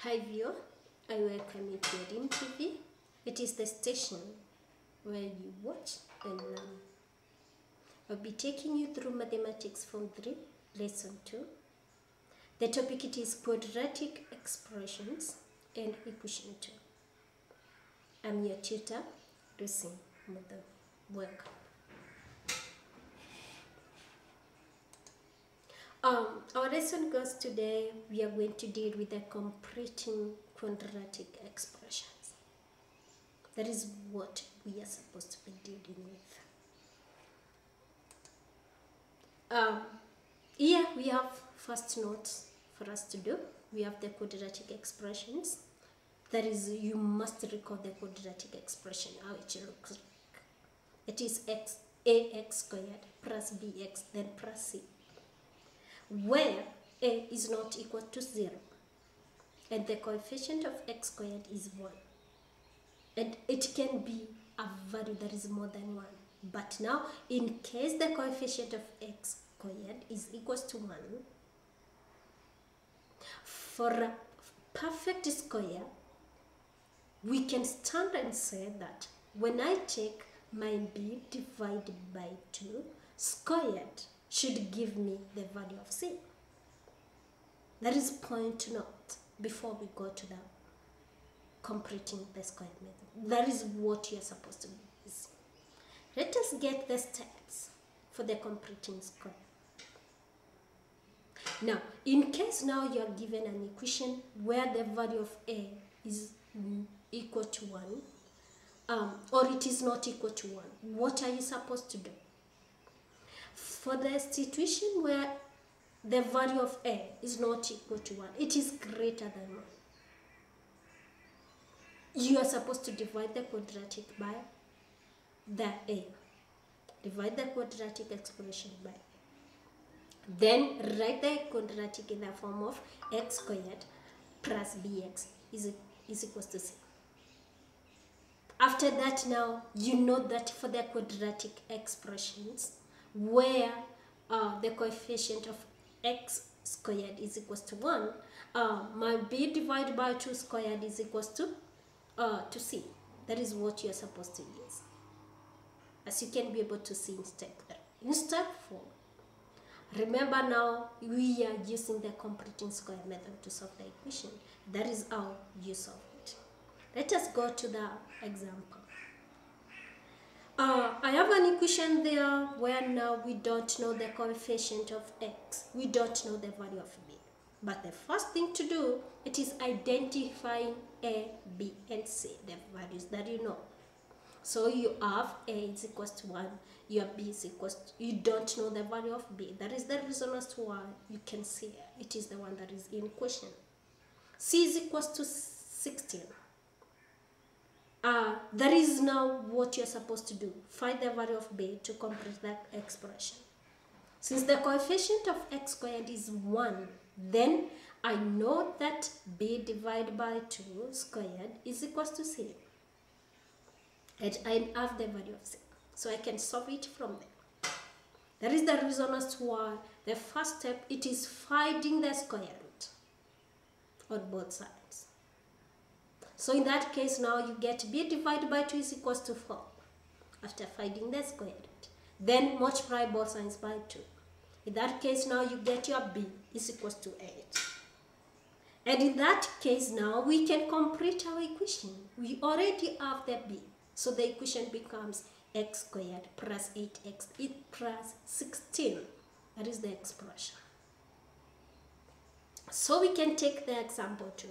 Hi viewer, I welcome you to Edim TV. It is the station where you watch and learn. I'll be taking you through Mathematics Form 3, Lesson 2. The topic it is Quadratic Expressions and Equation 2. I'm your tutor, Lucy Mother. Welcome. Our lesson goes today, we are going to deal with the completing quadratic expressions. That is what we are supposed to be dealing with. Here we have first notes for us to do. We have the quadratic expressions. That is, you must record the quadratic expression, how it looks like. It is ax squared plus bx then plus c, where a is not equal to 0 and the coefficient of x squared is 1, and it can be a value that is more than 1. But now, in case the coefficient of x squared is equal to 1, for a perfect square, we can stand and say that when I take my b divided by 2 squared should give me the value of c. That is point to note before we go to the completing the square method. That is what you are supposed to use. Let us get the steps for the completing square. Now, in case now you are given an equation where the value of a is equal to 1, or it is not equal to 1, what are you supposed to do? For the situation where the value of a is not equal to 1, it is greater than 1, you are supposed to divide the quadratic by the a. Divide the quadratic expression by a. Then write the quadratic in the form of x squared plus bx is equal to c. After that, now you know that for the quadratic expressions where the coefficient of x squared is equal to 1, my b divided by 2 squared is equal to c. That is what you are supposed to use. As you can be able to see in step 3. In step 4, remember now we are using the completing square method to solve the equation. That is how you solve it. Let us go to the example. I have an equation there where now we don't know the coefficient of x. We don't know the value of b. But the first thing to do, it is identifying a, b, and c, the values that you know. So you have a is equal to 1, your b is equal to, you don't know the value of b. That is the reason as to why you can see it is the one that is in question. C is equal to 16. That is now what you're supposed to do. Find the value of b to complete that expression. Since the coefficient of x squared is 1, then I know that b divided by 2 squared is equal to c. And I have the value of c. So I can solve it from there. That is the reason as to why the first step, it is finding the square root on both sides. So in that case now you get b divided by 2 is equal to 4 after finding the square root. Then multiply both sides by 2. In that case now you get your b is equal to 8. And in that case now we can complete our equation. We already have the b. So the equation becomes x squared plus 8x plus 16. That is the expression. So we can take the example 2.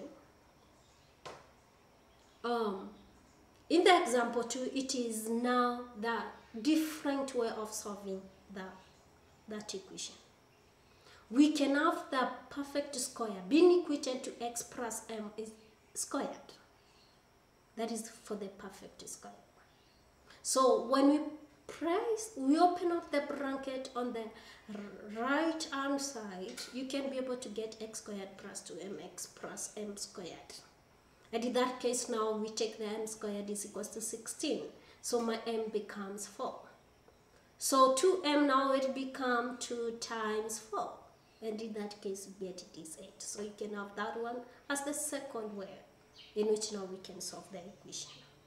In the example 2, it is now the different way of solving that equation. We can have the perfect square being equated to x plus m is squared. That is for the perfect square. So when we open up the bracket on the right hand side, you can be able to get x squared plus 2mx plus m squared. And in that case now we take the m squared is equal to 16. So my m becomes 4. So 2m now it becomes 2 times 4. and in that case we get it is 8. So you can have that one as the second way in which now we can solve the equation.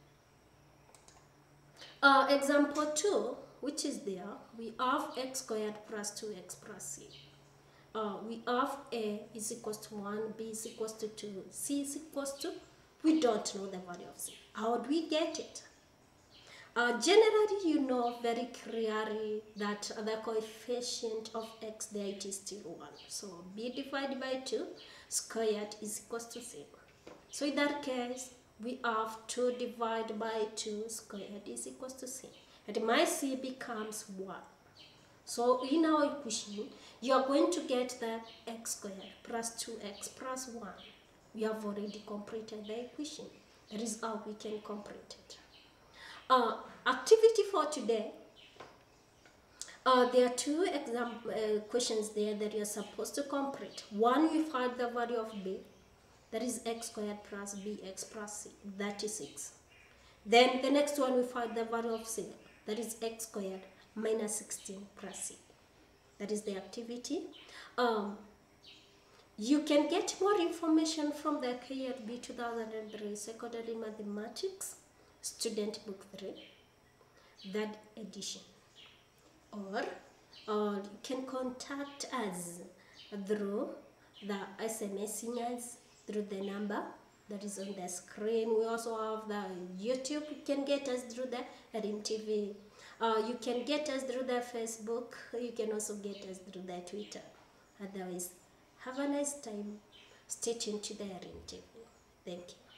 Example 2, which is there, we have x squared plus 2x plus c. We have a is equals to 1, b is equals to 2, c is equals to, we don't know the value of c. How do we get it? Generally, you know very clearly that the coefficient of x there, it is still 1. So b divided by 2 squared is equals to 0. So in that case, we have 2 divided by 2 squared is equals to c. And my c becomes 1. So in our equation, you are going to get the x squared plus 2x plus 1. We have already completed the equation. That is how we can complete it. Activity for today. There are 2 questions there that you are supposed to complete. One, we find the value of b, that is x squared plus bx plus c, that is 6. Then the next one, we find the value of c, that is x squared minus 16 plus c. That is the activity. You can get more information from the KLB 2003 Secondary Mathematics Student Book 3, that edition. Or you can contact us through the SMSing us through the number that is on the screen. We also have the YouTube. You can get us through the Erin TV. You can get us through the Facebook. You can also get us through the Twitter. Otherwise, have a nice time. Stay tuned to the Erin TV. Thank you.